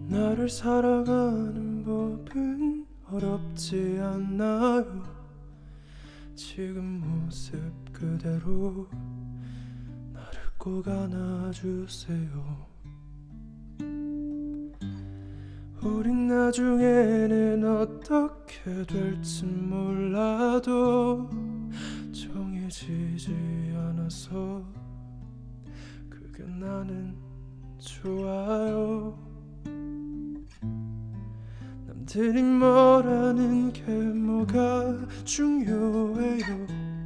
나를 사랑하는 법은 어렵지 않나요? 지금 모습 그대로 나를 꼭 안아주세요. 우린 나중에는 어떻게 될지 몰라도 정해지지 않아서 그게 나는 좋아요. 남들이 뭐라는 게 뭐가 중요해요.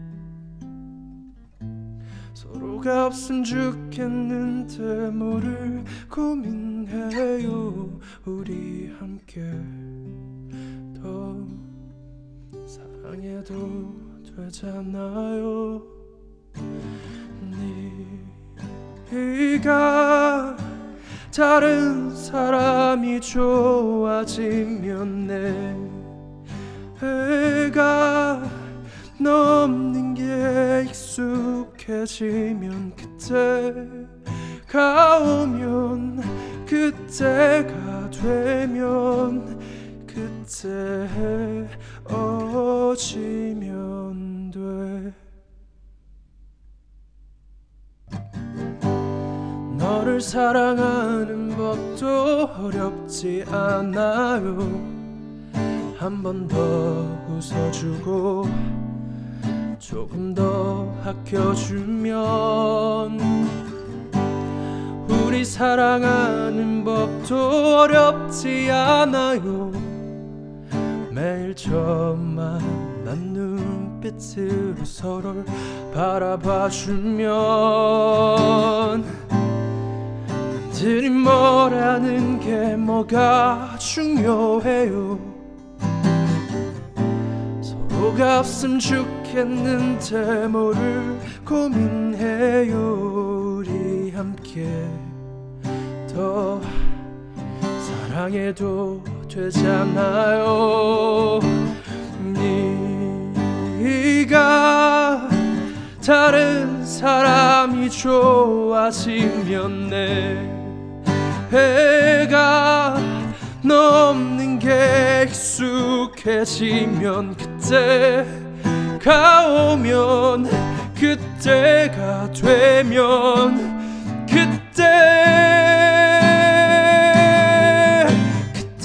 서로가 없으면 좋겠는데 뭐를 고민해요. 우리 함께 더 사랑해도 되잖아요. 네가 다른 사람이 좋아지면 내가 너 없는 게 익숙해지면 그때가 오면 그때가 되면 그때 헤어지면 돼. 너를 사랑하는 법도 어렵지 않아요. 한 번 더 웃어주고 조금 더 아껴주면 우리 사랑하는 법도 어렵지 않아요. 매일 처음 만난 눈빛으로 서로를 바라봐주면 남들이 뭐라는 게 뭐가 중요해요. 서로가 없으면 좋겠는데 뭐를 고민해요. 우리 함께 더 사랑해도 되잖아요. 네가 다른 사람이 좋아지면 내가 너 없는 게 익숙해지면 그때가 오면 그때가 되면 그때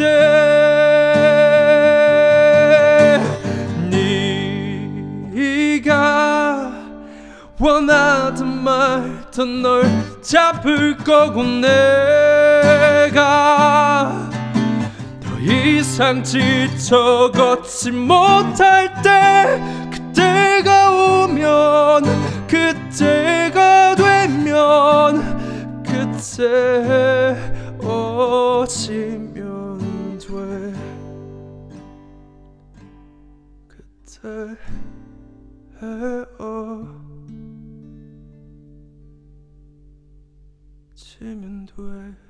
네가 원하든 말든 널 잡을 거고 내가 더 이상 지쳐 걷지 못할 때 그때가 오면 그때가 되면 그때 헤어지면 돼. 그때 헤어지면 돼.